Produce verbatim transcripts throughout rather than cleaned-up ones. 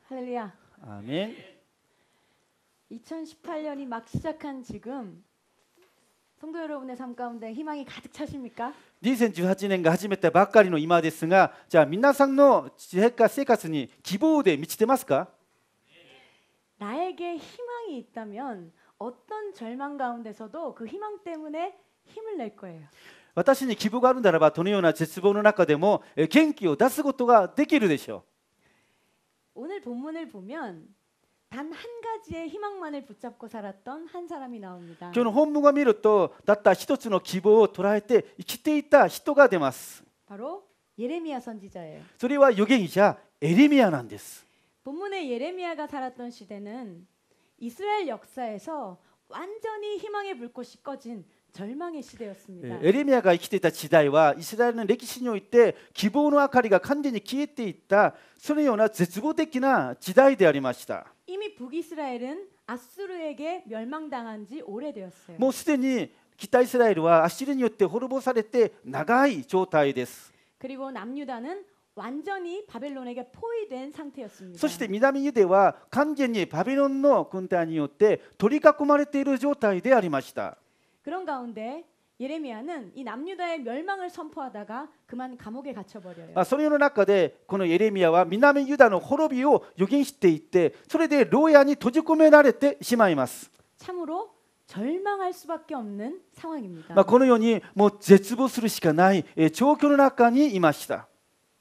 할렐루야. 아멘. 이천십팔 년이 막 시작한 지금 성도 여러분의 삶 가운데 희망이 가득 차십니까? にせんじゅうはちねんが始めたばっかりの今ですが、じゃあ皆さんの生活に希望で満ちてますか？ 나에게 희망이 있다면 어떤 절망 가운데서도 그 희망 때문에 힘을 낼 거예요. 私に希望があるならば、どのような絶望の中でも元気を出すことができるでしょう。 오늘 본문을 보면 단 한 가지의 희망만을 붙잡고 살았던 한 사람이 나옵니다. 今日の本文を見ると、たった一つの希望を捉えて生きていた人が出ます。 바로 예레미야 선지자예요. それは預言者エレミヤなんです。 본문의 예레미야가 살았던 시대는 이스라엘 역사에서 완전히 희망의 불꽃이 꺼진 절망의 시대였습니다. エレミヤが生きていた時代はイスラエルの歴史において希望の明かりが完全に消えていったそのような絶望的な時代でありました。 이미 북이스라엘은 아수르에게 멸망당한 지 오래되었어요. もうすでに北イスラエルはアッシリによって滅ぼされて長い状態です。 그리고 남유다는 완전히 바벨론에게 포위된 상태였습니다. そして南ユダは完全にバビロンの軍隊によって取り囲まれている状態でありました。 그런 가운데 예레미야는 이 남유다의 멸망을 선포하다가 그만 감옥에 갇혀버려요. そのような中でこのエレミヤは南ユダの滅びを予言していってそれで牢屋に閉じ込められてしまいます。 참으로 절망할 수밖에 없는 상황입니다. まあこのようにもう絶望するしかない状況の中にいました。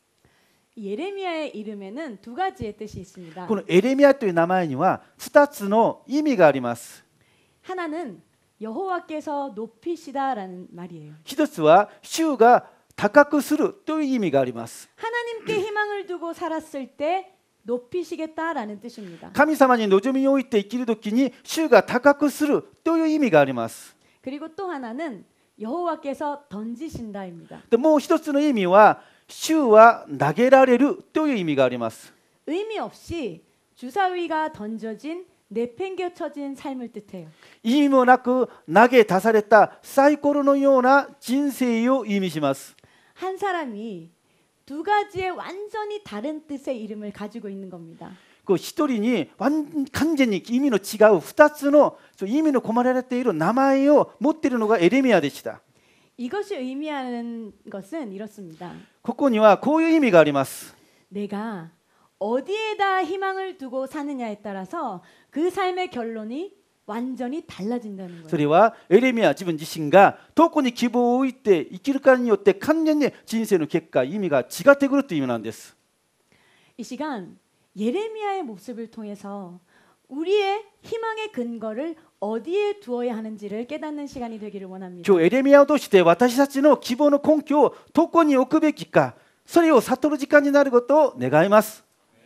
예레미야의 이름에는 두 가지의 뜻이 있습니다. このエレミヤという名前にはふたつの意味があります。 하나는 여호와께서 높이시다라는 말이에요. 一つは主が高くするという意味があります。 하나님께 희망을 두고 살았을 때 높이시겠다라는 뜻입니다. 神様に望みを置いて生きるときに主が高くするという意味があります。 그리고 또 하나는 여호와께서 던지신다입니다. でもう一つの意味は主は投げられるという意味があります。 의미 없이 주사위가 던져진 내팽개쳐진 삶을 뜻해요. 意味もなく投げ出されたサイコロのような人生を意味します。 한 사람이 두 가지의 완전히 다른 뜻의 이름을 가지고 있는 겁니다. こう一人に完全に意味の違う二つの意味の込められている名前を持っているのがエレミヤでした。 이것이 의미하는 것은 이렇습니다. ここにはこういう意味があります。 내가 어디에다 희망을 두고 사느냐에 따라서 그 삶의 결론이 완전히 달라진다는 そ 거예요. れはエレミヤ自分自身がどこに希望を置いて生きるかによって完全に人生の結果意味が違ってくるという意味なんです。 이 시간 예레미야의 모습을 통해서 우리의 희망의 근거를 어디에 두어야 하는지를 깨닫는 시간이 되기를 원합니다. 今日エレミヤを通して私たちの希望の根拠をどこに置くべきかそれを悟る時間になることを願います。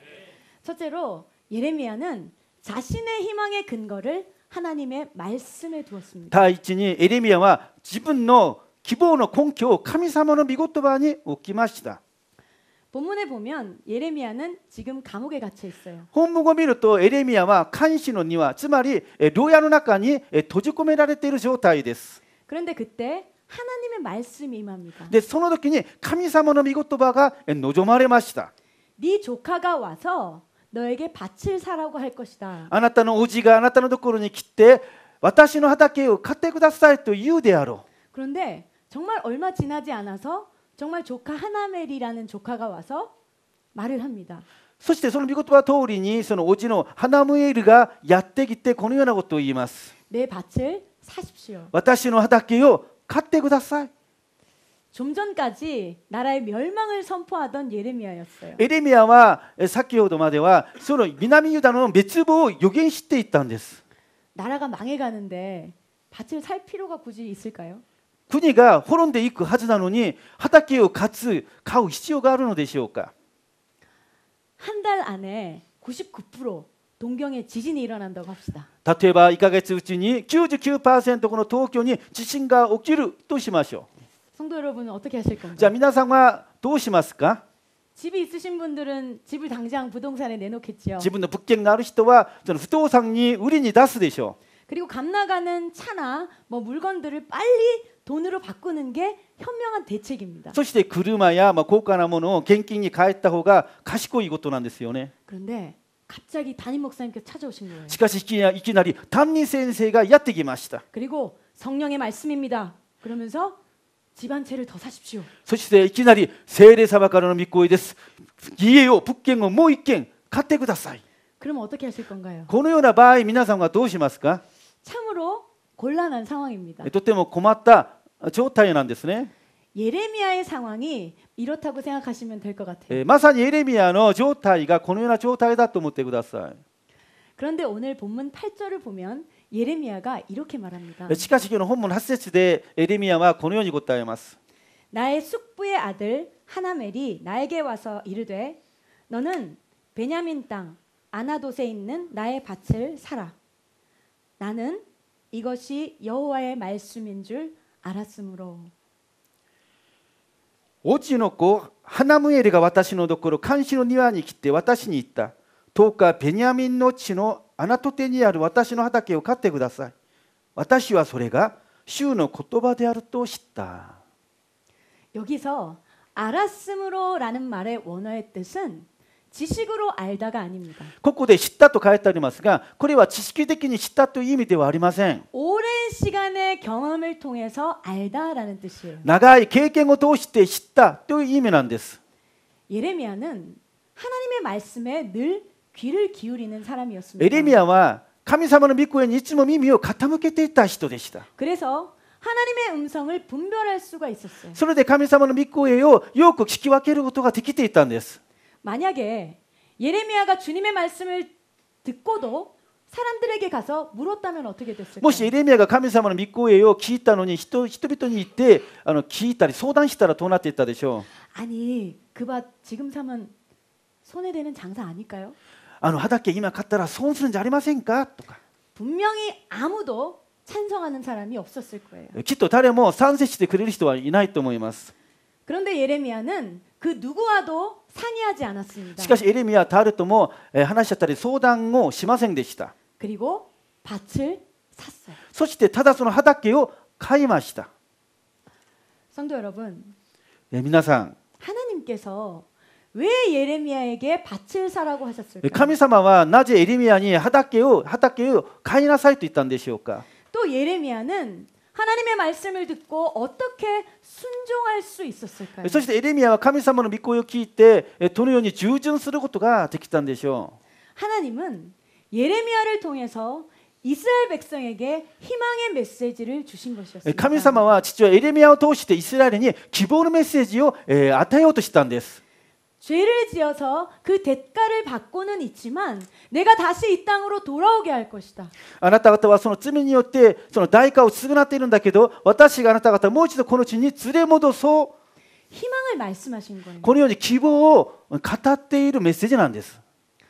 첫째로 예레미야는 자신의 희망의 근거를 하나님의 말씀에 두었습니다. 第一にエレミヤは自分の希望の根拠を神様の御言葉に置きました。 본문에 보면 예레미야는 지금 감옥에 갇혀 있어요. 本文を見るとエレミヤは監視の庭つまり牢屋の中に閉じ込められている状態です。 그런데 그때 하나님의 말씀이 임합니다. でその時に神様の御言葉が望まれました。 네 조카가 와서 너에게 밭을 사라고 할 것이다. あなたの叔父があなたのところに来て私の畑を買ってくださいと言うであろう。 그런데 정말 얼마 지나지 않아서 정말 조카 하나멜이라는 조카가 와서 말을 합니다. そしてその御言葉通りにその叔父のハナムエルがやってきてこのようなことを言います。 내 밭을 사십시오. 私の畑を買ってください。 좀 전까지 나라의 멸망을 선포하던 예레미야였어요. エレミヤは先ほどまではその南ユダの滅亡を予言していったんです。 나라가 망해가는데 밭을 살 필요가 굳이 있을까요? 国が滅んでいくはずなのに畑を買つ買う必要があるのでしょうか。 한 달 안에 구십구 퍼센트 동경에 지진이 일어난다고 합시다. 例えばいっかげつうちに きゅうじゅうきゅうパーセント この東京に地震が起きるとしましょう。 성도 여러분은 어떻게 하실 じゃあ 건가요? 皆さんはどうしますか。 집이 있으신 분들은 집을 당장 부동산에 내놓겠죠. 自分の物件がある人はその不動産に売りに出すでしょう。 그리고 값 나가는 차나 뭐 물건들을 빨리 돈으로 바꾸는 게 현명한 대책입니다. そして車やまあ高価なものを現金に変えた方が賢いことなんですよね。 그런데 갑자기 담임 목사님께서 찾아오신 거예요. しかしいきなりいきなり担任先生がやってきました。 그리고 성령의 말씀입니다. 그러면서 집 한 채를 더 사십시오. そしていきなり聖霊様からの御声です。家を物件をもう一軒買ってください。 그러면 어떻게 하실 건가요? このような場合皆さんはどうしますか？ 참으로 곤란한 상황입니다. とても困った状態なんですね。 예레미야의 상황이 이렇다고 생각하시면 될 것 같아요. えーまさにエレミヤの状態がこのような状態だと思ってください。 그런데 오늘 본문 팔 절을 보면 예레미야가 이렇게 말합니다. しかし今日の本文はち節でエレミヤはこのように答えます。 나의 숙부의 아들 하나멜이 나에게 와서 이르되 너는 베냐민 땅 아나돗에 있는 나의 밭을 사라. 나는 이것이 여호와의 말씀인 줄 알았으므로. おじの子ハナムエルが私のところ監視の庭に来て私に言った。どうかベニヤミンの地のアナトテにある私の畑を買ってください。私はそれが主の言葉であると知った。 여기서 알았으므로라는 말의 원어의 뜻은 지식으로 알다가 아닙니다. ここで知ったと書いてありますが、これは知識的に知ったという意味ではありません。 오랜 시간의 경험을 통해서 알다라는 뜻이에요. 長い経験を通して知ったという意味なんです。 예레미야는 하나님의 말씀에 늘 귀를 기울이는 사람이었습니다. エレミヤは神様の御声にいつも耳を傾けていた人でした。 그래서 하나님의 음성을 분별할 수가 있었어요. それで神様の御声をよく聞き分けることができていたんです。 만약에 예레미야가 주님의 말씀을 듣고도 사람들에게 가서 물었다면 어떻게 됐을까요? もしエレミヤが神様の御声を聞いたのに人、人々に言ってあの聞いたり相談したらどうなっていったでしょう。 아니 그 밭 지금 사면 손해되는 장사 아닐까요? あの畑今買ったら損するんじゃありませんかとか。 분명히 아무도 찬성하는 사람이 없었을 거예요. きっと誰も賛成してくれる人はいないと思います。 그런데 예레미야는 그 누구와도 상의하지 않았습니다. しかしエレミヤは誰ともえー話し合ったり相談をしませんでした。 그리고 밭을 샀어요. そしてただその畑を買いました。 성도 여러분, えー皆さん、 하나님께서 왜 예레미야에게 밭을 사라고 하셨을까요? 神様はなぜエレミヤに畑を畑を買いなさいと言ったんでしょうか。 또 예레미야는 하나님의 말씀을 듣고 어떻게 순종할 수 있었을까요? そしてエレミヤは神様の御声を聞いてえどのように従順することができたんでしょう。 하나님은 예레미야를 통해서 이스라엘 백성에게 희망의 메시지를 주신 것이었습니다. 神様は父はエレミヤを通してイスラエルに希望のメッセージをえー与えようとしたんです。 죄를 지어서 그 대가를 받고는 있지만 내가 다시 이 땅으로 돌아오게 할 것이다. あなた方はその罪によってその代価を償っているんだけど、私があなた方をもう一度この地に連れ戻そう。 희망을 말씀하신 거예요. このように希望を語っているメッセージなんです。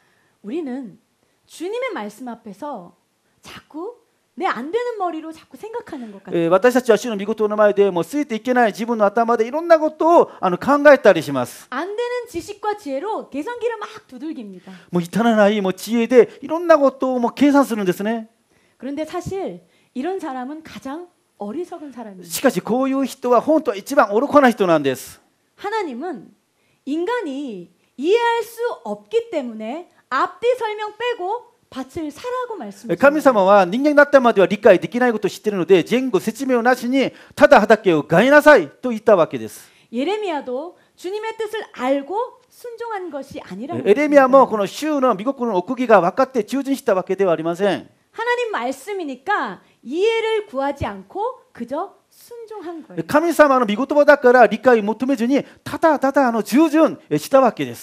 우리는 주님의 말씀 앞에서 자꾸 내 안 되는 머리로 자꾸 생각하는 것 같아요. えー私たちは主の御言の前でもうついていけない自分の頭でいろんなことをあの考えたりします。 안 되는 지식과 지혜로 계산기를 막 두들깁니다. もう至らないもう知恵でいろんなことをもう計算するんですね。 그런데 사실 이런 사람은 가장 어리석은 사람입니다. しかしこういう人は本当は一番愚かな人なんです。 하나님은 인간이 이해할 수 없기 때문에 앞뒤 설명 빼고 밭을 사라고 말씀하십니다. 神様は人間になったまでは理解できないことを知っているので前後説明をなしにただ畑を買いなさいと言ったわけです。 예레미야도 주님의 뜻을 알고 순종한 것이 아니라는 エレミヤもこの主の御心の奥義が分かって従順したわけではありません。 하나님 말씀이니까 이해를 구하지 않고 그저 순종한 거예요. 神様の御言葉だから理解を求めずにただただあの従順したわけです。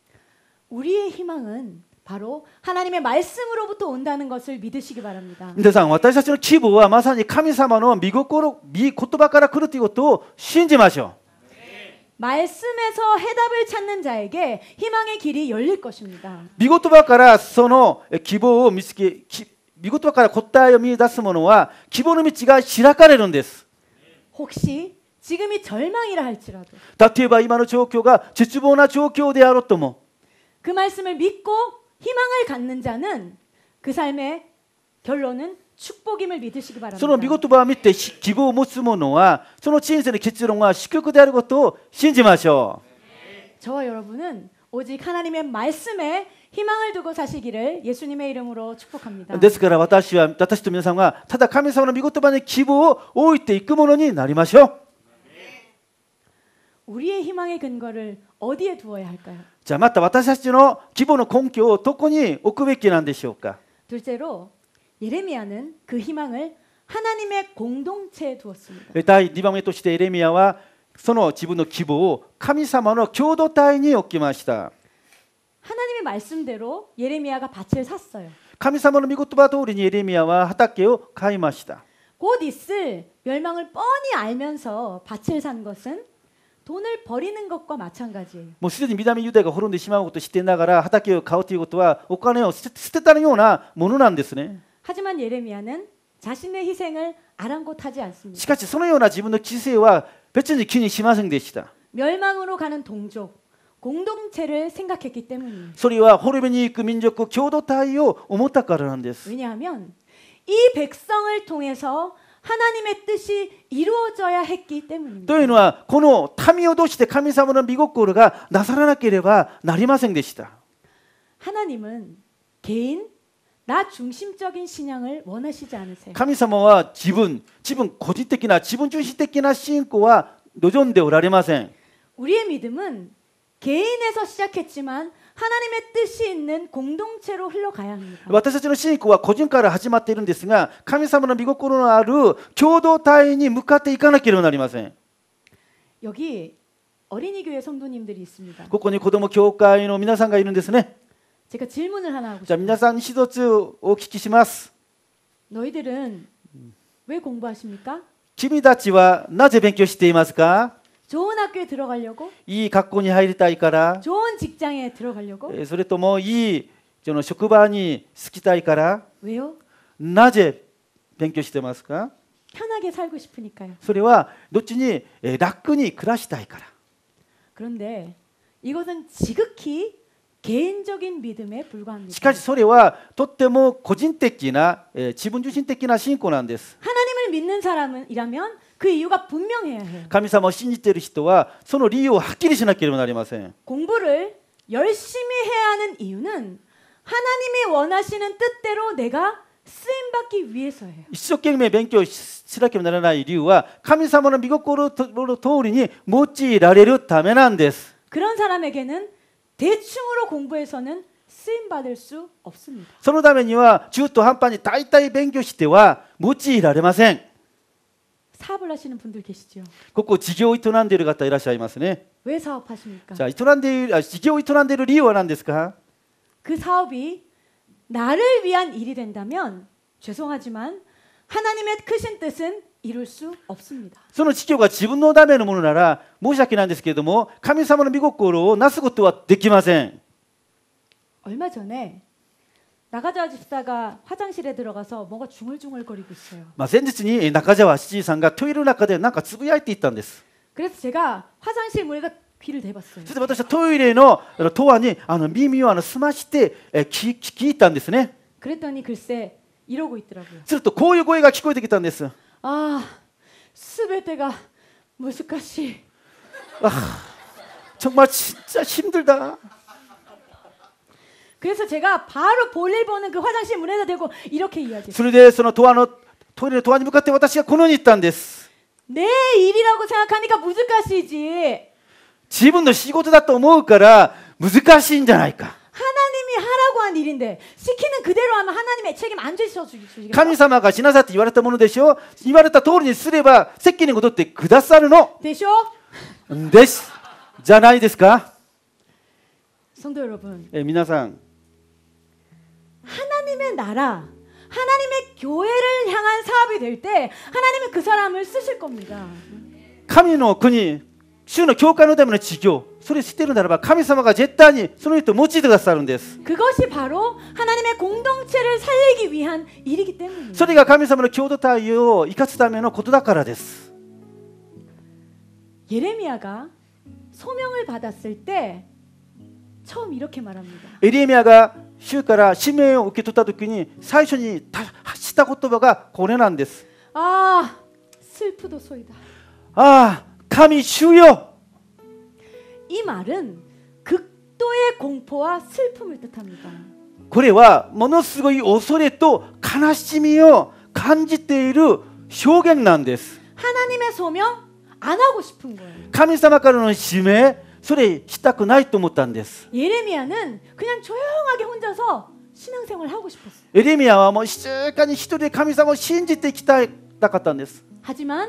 우리의 희망은 바로 하나님의 말씀으로부터 온다는 것을 믿으시기 바랍니다. 皆さん、私たちの希望はまさに神様の御心、御言葉から来るということを信じましょう。 말씀에서 해답을 찾는 자에게 희망의 길이 열릴 것입니다. 御言葉からその希望を見つけ、御言葉から答えを見出す者は希望の道が開かれるんです。 혹시 지금이 절망이라 할지라도 例えば今の状況が絶望な状況であろうとも 그 말씀을 믿고 희망을 갖는 자는 그 삶의 결론은 축복임을 믿으시기 その 바랍니다. 御言葉を見て希望を持つ者はその人生の結論は祝福であることを信じましょう。 저와 여러분은 오직 하나님의 말씀에 희망을 두고 사시기를 예수님의 이름으로 축복합니다. ですから私は私と皆さんがただ神様の御言葉に希望を置いていくものになりましょう。 우리의 희망의 근거를 어디에 두어야 할까요? じゃあまた私たちの希望の根拠をどこに置くべきなんでしょうか。 둘째로 예레미야는 그 희망을 하나님의 공동체에 두었습니다. 第にばんめとしてエレミヤはその自分の希望を神様の共同体に置きました。 하나님의 말씀대로 예레미야가 밭을 샀어요. 神様の御言葉通りにエレミヤは畑を買いました。 곧 있을 멸망을 뻔히 알면서 밭을 산 것은 돈을 버리는 것과 마찬가지예요. もうすでに南ユダヤが滅んでしまうことを知ってながら畑を買うということはお金を捨て捨てたようなものなんですね。 하지만 예레미야는 자신의 희생을 아랑곳하지 않습니다. しかしそのような自分の犠牲は別に気にしませんでした。 멸망으로 가는 동족, 공동체를 생각했기 때문이에요. それは滅びに行く民族共同体を思ったからなんです。 왜냐하면 이 백성을 통해서 하나님의 뜻이 이루어져야 했기 때문입니다. というのはこの民を通して神様の御心がなさらなければなりませんでした。 하나님은 개인, 나 중심적인 신앙을 원하시지 않으세요. 神様は自分、自分個人的な自分中心的な信仰は望んでおられません。 우리의 믿음은 개인에서 시작했지만 하나님의 뜻이 있는 공동체로 흘러가야 합니다. 私たちの信仰は個人から始まっているんですが、神様の御心のある共同体に向かっていかなければなりません。 여기 어린이 교회 성도님들이 있습니다. ここに子ども教会の皆さんがいるんですね。 제가 질문을 하나 하고 じゃあ 싶어요. 皆さんに一つお聞きします。 너희들은 왜 공부하십니까? 君たちはなぜ勉強していますか？ 좋은 학교에 들어가려고? いい学校に入りたいから、 좋은 직장에 들어가려고? えーそれともいいその職場に就きたいから、 왜요? なぜ勉強してますか？ 편하게 살고 싶으니까요. それはどっちにえー楽に暮らしたいから。 그런데 이것은 지극히 개인적인 믿음에 불과합니다. しかしそれはとっても個人的な、えー自分中心的な信仰なんです。 하나님을 믿는 사람이라면 그 이유가 분명해야 해요. 神様を信じている人はその理由をはっきりしなければなりません。 공부를 열심히 해야 하는 이유는 하나님이 원하시는 뜻대로 내가 쓰임 받기 위해서예요. 一生懸命勉強しなければならない理由は神様の御心の通りに用いられるためなんです。 그런 사람에게는 대충으로 공부해서는 쓰임 받을 수 없습니다. そのためには中途半端に大体勉強しては用いられません。 사업을 하시는 분들 계시죠? ここ事業を営んでいる方いらっしゃいますね。 왜 사업하십니까? じゃあ営んでいるあ事業を営んでいる理由は何ですか？ 그 사업이 나를 위한 일이 된다면 죄송하지만 하나님의 크신 뜻은 이룰 수 없습니다. その事業が自分のためのものなら申し訳ないんですけれども神様の御心をなすことはできません。 얼마 전에 나가자 집사가 화장실에 들어가서 뭔가 중얼중얼거리고 있어요. まあ先日に中澤七さんがトイレの中で何かつぶやいていったんです。 그래서 제가 화장실 문에다 귀를 대봤어요. それで私はトイレのドアにあの耳をあの澄ましてえ聞聞いたんですね。 그랬더니 글쎄 이러고 있더라고요. するとこういう声が聞こえてきたんです。 아, 스베테가 무스카시. 정말 진짜 힘들다. 그래서 제가 바로 볼일 보는 그 화장실 문에다 대고 이렇게 이야기했어요. それでそのドアのトイレのドアに向かって私がこのように言ったんです。 내 일이라고 생각하니까 무스카시지. 自分の仕事だと思うから難しいんじゃないか。 하나님이 하라고 한 일인데 시키는 그대로 하면 하나님의 책임 안 지셔 주시겠어요? 神様がしなさいって言われたものでしょ。言われた通りにすれば責任を取ってくださるの 되쇼? です。じゃないですか。 성도 여러분, え皆さん、 하나님의 나라, 하나님의 교회를 향한 사업이 될 때 하나님은 그 사람을 쓰실 겁니다. 神の国、主の教会のための事業、それを知っているならば神様が絶対にその人を用いてくださるんです。 그것이 바로 하나님의 공동체를 살리기 위한 일이기 때문입니다. それが神様の共同体を生かすためのことだからです。 예레미야가 소명을 받았을 때 처음 이렇게 말합니다. エレミヤが主から使命を受け取った時に最初に発した言葉がこれなんです。 아, 슬프도소이다. ああ、神主よ。 이 말은 극도 극도의 공포와 슬픔을 뜻합니다. これはものすごい恐れと悲しみを感じている表現なんです。 하나님의 소명 안 하고 싶은 거예요. 神様からの指名、それしたくないと思ったんです。 예레미야는 그냥 조용하게 혼자서 신앙생활을 하고 싶었어요. エレミヤはもう静かに一人で神様を信じていきたかったんです。 하지만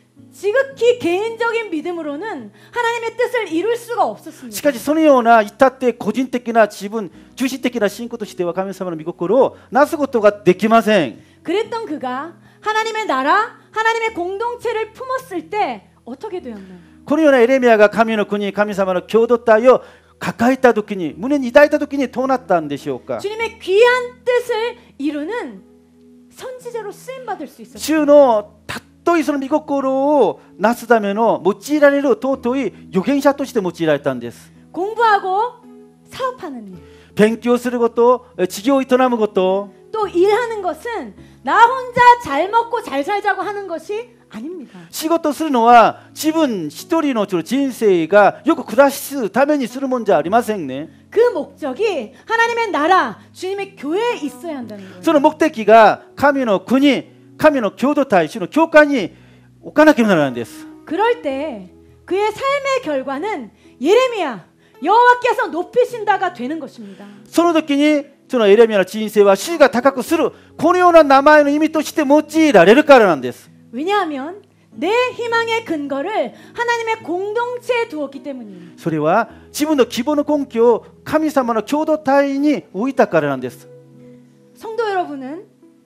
지극히 개인적인 믿음으로는 하나님의 뜻을 이룰 수가 없었습니다. しかしそのような至って個人的な自分中心的な信仰としては神様の御心をなすことができません。 그랬던 그가 하나님의 나라, 하나님의 공동체를 품었을 때 어떻게 되었나요? このようなエレミヤが神の国、神様の共同体を抱えた時に、胸に抱いた時にどうなったんでしょうか。 주님의 귀한 뜻을 이루는 선지자로 쓰임 받을 수 있었어요. 主の尊いその御心をなすための用いられる尊い預言者として用いられたんです。 공부하고 사업하는 일, 勉強すること、事業を営むこと、 또 일하는 것은 나 혼자 잘 먹고 잘 살자고 하는 것이 아닙니다. 仕事するのは自分一人の人生がよく暮らすためにするもんじゃありませんね。 그 목적이 하나님의 나라, 주님의 교회에 있어야 한다는 거예요. その目的が神の国、神の共同体、主の教会に置かなければならないんです。 그럴 때 그의 삶의 결과는 예레미야, 여호와께서 높이신다가 되는 것입니다. その時にそのエレミヤの人生は主が高くするこのような名前の意味として用いられるからなんです。 왜냐하면 내 희망의 근거를 하나님의 공동체에 두었기 때문이에요. それは自分の希望の根拠を神様の共同体に置いたからなんです。 성도 여러분은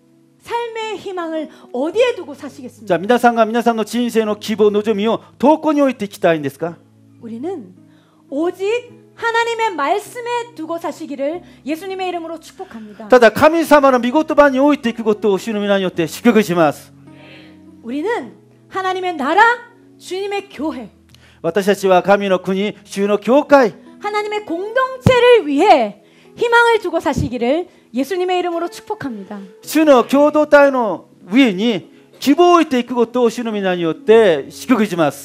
삶의 희망을 어디에 두고 じゃ 사시겠습니까? あ皆さんが皆さんの人生の希望、望みをどこに置いていきたいんですか？ 우리는 오직 하나님의 말씀에 두고 사시기를 예수님의 이름으로 축복합니다. ただ神様の御言葉に置いていくことを主の皆によって祝福します。 우리는 하나님의 나라, 주님의 교회, 私たちは神の国、主の教会、 하나님의 공동체를 위해 희망을 두고 사시기를 예수님의 이름으로 축복합니다. 主の共同体の上に希望を置いていくことを主の皆によって祝福します。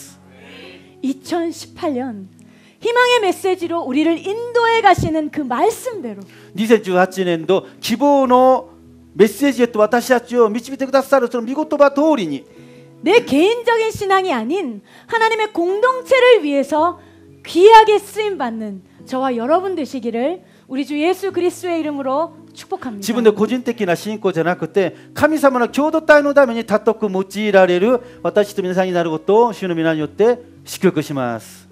이천십팔 년 희망의 메시지로 우리를 인도해 가시는 그 말씀대로 にせんじゅうはちねん度希望のメッセージへと私たちを導いてくださるその御言葉通りに 내 개인적인 신앙이 아닌 하나님의 공동체를 위해서 귀하게 쓰임 받는 저와 여러분 되시기를 우리 주 예수 그리스도의 이름으로 축복합니다. 自分で個人的な信仰じゃなくて神様の共同体のために尊く用いられる私と皆さんになることを主の皆によって祝福します。